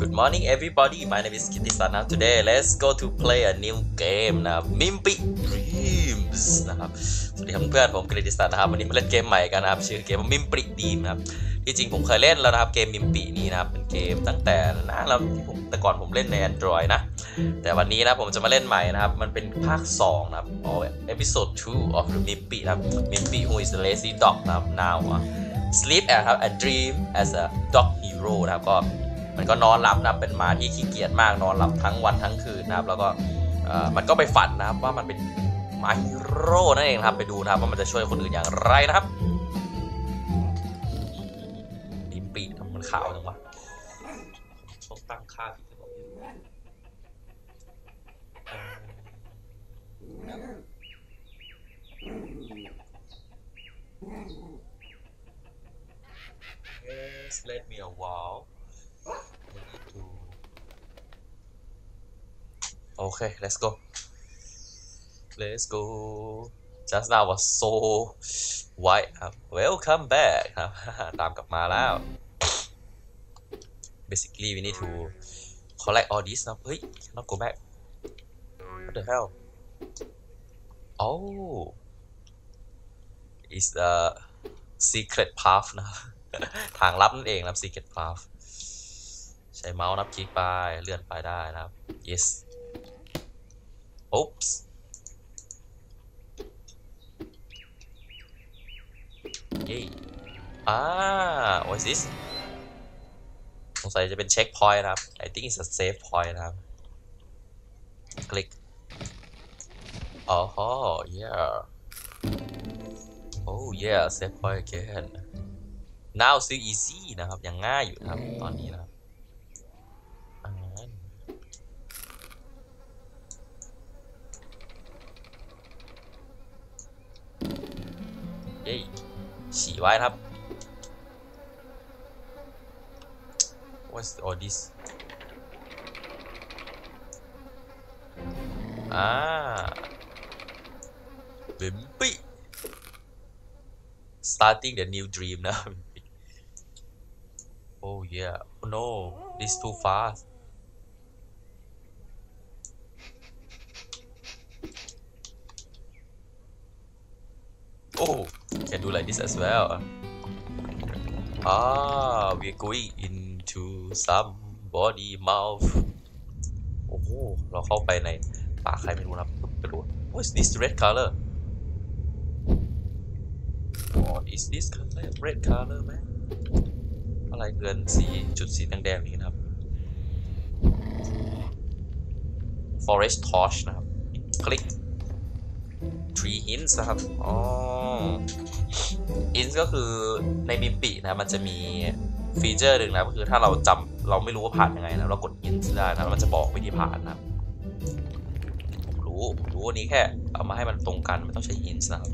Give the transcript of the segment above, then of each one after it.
Good morning everybody, my name is Kitty-san. Now today let's go to play a new game นะครับ Mimpi Dreams นะครับสวัสดีครับเพื่อนผมKitty-sanนะครับวันนี้มาเล่นเกมใหม่กันนะครับชื่อเกมว่า Mimpi Dreams นะครับที่จริงผมเคยเล่นแล้วนะครับเกม Mimpi นี้นะครับเป็นเกมตั้งแต่นานแล้วที่ผมแต่ก่อนผมเล่นใน Android นะแต่วันนี้นะผมจะมาเล่นใหม่นะครับมันเป็นภาค2นะครับepisode 2 of the Mimpi นะครับ Mimpi who is a lazy dog นะครับ now sleep and dream as a dog hero นะครับก็มันก็นอนหลับนะเป็นหมาที่ขี้เกียจมากนอนหลับทั้งวันทั้งคืนนะครับแล้วก็มันก็ไปฝันนะครับว่ามันเป็นหมาฮีโร่นั่นเองครับไปดูนะครับว่ามันจะช่วยคนอื่นอย่างไรนะครับลิ้นปีกทำมันขาวจังวะต้องตั้งค่าที่จะบอกYes, let me a while. Okay, let's go. Let's go. Just now was so white ครับ Welcome back ครับ ตามกลับมาแล้ว Basically we need to collect all this นะเฮ้ย cannot go back. What the hell? Oh, it's a secret path นะ ทางลับนั่นเองนะครับ secret path ใช้เมาส์นับคลิกไปเลื่อนไปได้นะครับ yes oops yay what's this สงสัยจะเป็นเช็คพอยต์นะครับ I think it's a save point นะครับคลิกyeah oh yeah save point again now still easy นะครับยังง่ายอยู่นะครับตอนนี้นะครับเย้ฉี่ไว้ครับ what's all this Mimpi starting the new dream นะ oh yeah oh no this too fast oh can do like this as well we're going into somebody mouth โอ้โหเราเข้าไปในปากใครไม่รู้นะไปดู what is this red color what is this color red color ไหมอะไรเกินสีจุดสีแดงๆนี้นะครับ forest torch นะครับคลิก three hints นะครับhints ก็คือในมิมปินะมันจะมีฟีเจอร์หนึ่งนะก็คือถ้าเราจำเราไม่รู้ว่าผ่านยังไงนะเรากด hints ได้นะมันจะบอกวิธีผ่านนะผมรู้อันนี้แค่เอามาให้มันตรงกันไม่ต้องใช้ hints นะครับ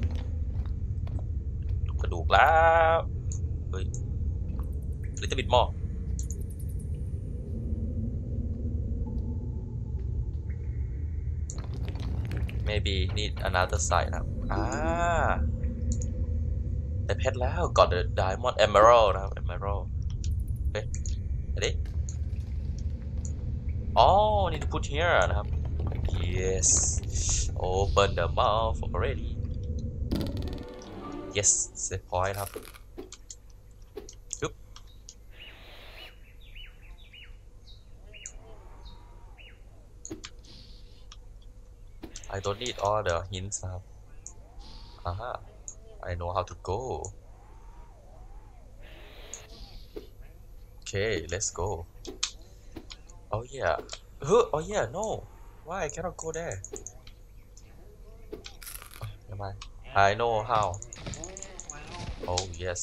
กระดูกแล้วเฮ้ยหรือจะบิดหม้อmaybe need another side นะครับได้เพชรแล้ว got the diamond emerald นะครับ emerald เฮ้ยอะไรneed to put here นะครับ yes open the mouth already yes save point ครับI don't need all the hints ครับI know how to go okay let's go oh yeah oh yeah no why I cannot go there am I know how oh yes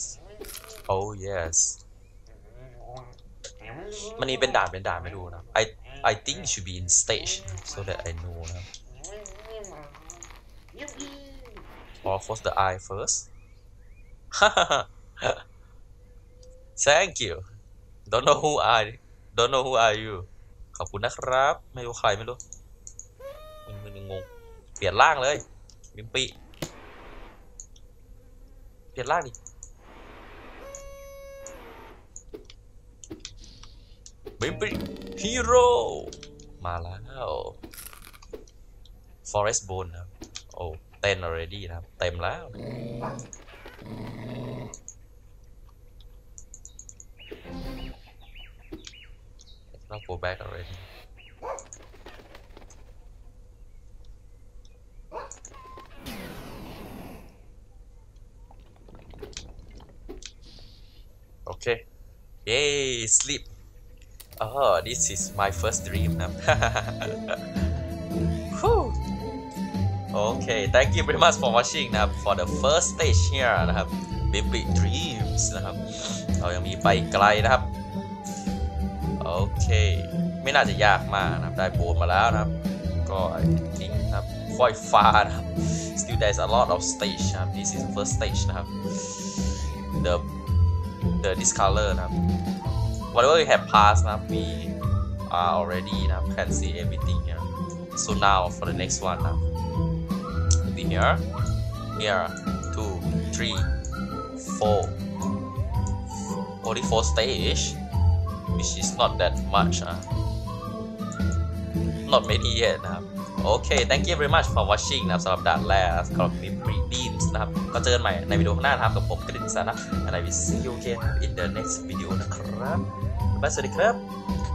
มันนี่เป็นด่านไม่ดูนะ I think it should be in stage so that I know นะor close the eye first thank you don't know who are you ขอบคุณนะครับไม่รู้ใครไม่รู้มึนงงเปลี่ยนร่างเลยมิมปิเปลี่ยนร่างดิ บ Mimpi Hero มาแล้ว Forest Bone นะครับโอ้เต็ม already นะครับเต็มแล้วเรา go back already okay yay sleep oh this is my first dream นะ okay thank you very much for watching นะครับ for the first stage here นะครับ Mimpi Dreams นะครับเรายังมีไปไกลนะครับโอเคไม่น่าจะยากมากนะครับได้โบนมาแล้วนะครับก็ทิ้งนะครับค่อยฟ้านะครับ still there's a lot of stage นะครับ this is the first stage นะครับ the discolor นะครับ whatever we have passed นะครับ we are already นะครับ can see everything here so now for the next one นะครับ be here 2 3 4 only 4 stage which is not that much not many yet นะครับโอเค thank you very much for watching นะครับสำหรับด่านแรกสำหรับ Mimpi Dreams นะครับก็เจอกันใหม่ในวิดีโอข้างหน้านะครับกับผมกฤษณะนะ and I will see you again in the next video นะครับบ๊ายบายสวัสดีครับ